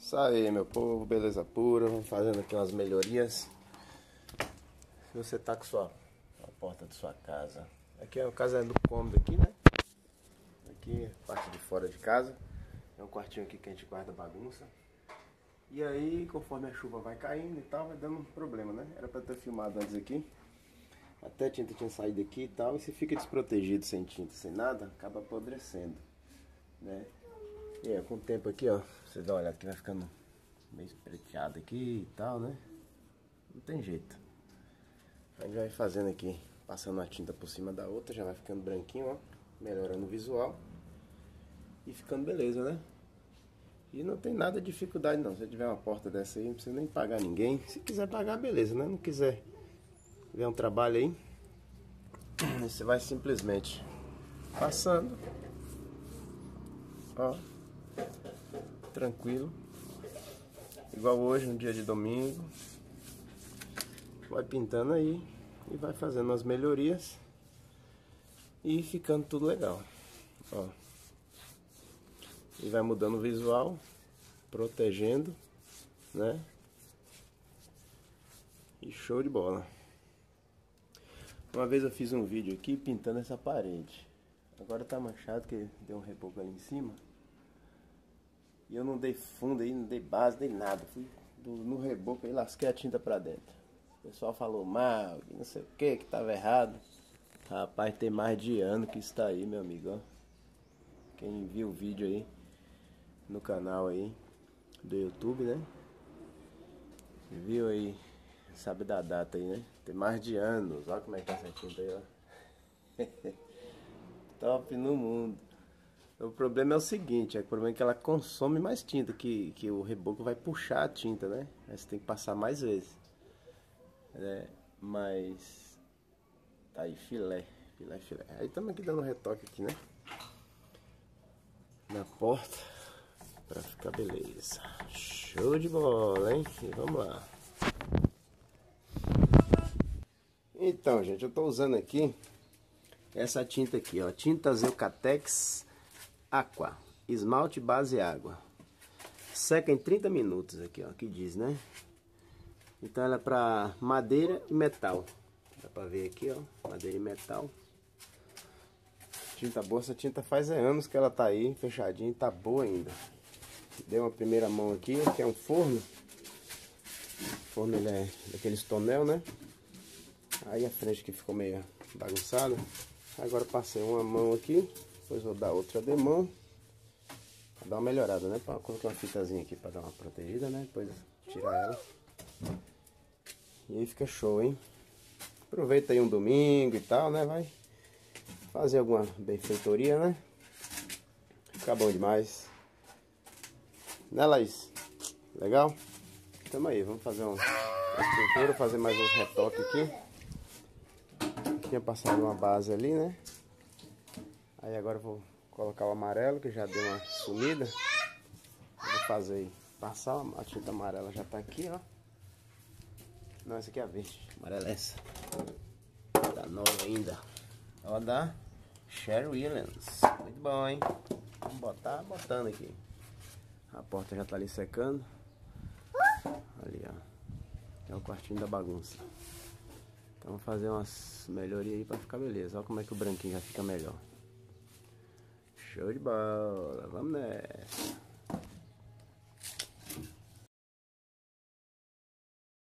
Isso aí, meu povo, beleza pura. Vamos fazendo aqui umas melhorias. Se você tá com a porta de sua casa, aqui é a casa do cômodo aqui, né? Aqui, parte de fora de casa. É um quartinho aqui que a gente guarda bagunça. E aí, conforme a chuva vai caindo e tal, vai dando um problema, né? Era pra ter filmado antes aqui. Até a tinta tinha saído aqui e tal. E se fica desprotegido, sem tinta, sem nada, acaba apodrecendo, né? E aí, com o tempo aqui, ó, vocês dão uma olhada que vai ficando meio espreteado aqui e tal, né? Não tem jeito. A gente vai fazendo aqui, passando a tinta por cima da outra, já vai ficando branquinho, ó, melhorando o visual e ficando beleza, né? E não tem nada de dificuldade não. Se tiver uma porta dessa aí, não precisa nem pagar ninguém. Se quiser pagar, beleza, né? Não quiser ver um trabalho aí, você vai simplesmente passando, ó, tranquilo, igual hoje, um dia de domingo. Vai pintando aí e vai fazendo as melhorias e ficando tudo legal, ó. E vai mudando o visual, protegendo, né? E show de bola. Uma vez eu fiz um vídeo aqui pintando essa parede. Agora tá manchado que deu um reboco ali em cima. E eu não dei fundo aí, não dei base, nem nada. Fui no reboco aí, lasquei a tinta pra dentro. O pessoal falou mal, não sei o que tava errado. Rapaz, tem mais de ano que está aí, meu amigo, ó. Quem viu o vídeo aí no canal aí do YouTube, né? Viu aí, sabe da data aí, né? Tem mais de anos. Olha como é que tá essa tinta aí, ó. Top no mundo. O problema é o seguinte, o problema é que ela consome mais tinta, que o reboco vai puxar a tinta, né? Aí você tem que passar mais vezes, né? Mas tá aí, filé. Aí estamos aqui dando um retoque aqui, né? Na porta, pra ficar beleza. Show de bola, hein? E vamos lá. Então, gente, eu tô usando aqui essa tinta aqui, ó. Tinta Zeucatex Aqua, esmalte base água. Seca em 30 minutos aqui, ó, que diz, né? Então ela é pra madeira e metal. Dá pra ver aqui, ó, madeira e metal. Tinta boa, essa tinta faz anos que ela tá aí, fechadinha, e tá boa ainda. Dei uma primeira mão aqui, que é um forno. O forno ele é daqueles tonel, né? Aí a frente que ficou meio bagunçada. Agora passei uma mão aqui, depois vou dar outra demão. Pra dar uma melhorada, né? Pra colocar uma fitazinha aqui pra dar uma protegida, né? Depois tirar ela. E aí fica show, hein? Aproveita aí um domingo e tal, né? Vai fazer alguma benfeitoria, né? Fica bom demais. Né, Laís? Legal? Tamo aí, vamos fazer uma pintura, fazer mais uns retoques aqui. Tinha passado uma base ali, né? Aí agora eu vou colocar o amarelo, que já deu uma sumida. Vou fazer aí, passar a tinta amarela, já tá aqui, ó. Não, essa aqui é a verde. Amarela é essa. Tá nova ainda. Ó, da Sherry Williams. Muito bom, hein? Vamos botar, botando aqui. A porta já tá ali secando. Ali, ó. É o quartinho da bagunça. Então vamos fazer umas melhorias aí pra ficar beleza. Olha como é que o branquinho já fica melhor. Show de bola. Vamos nessa.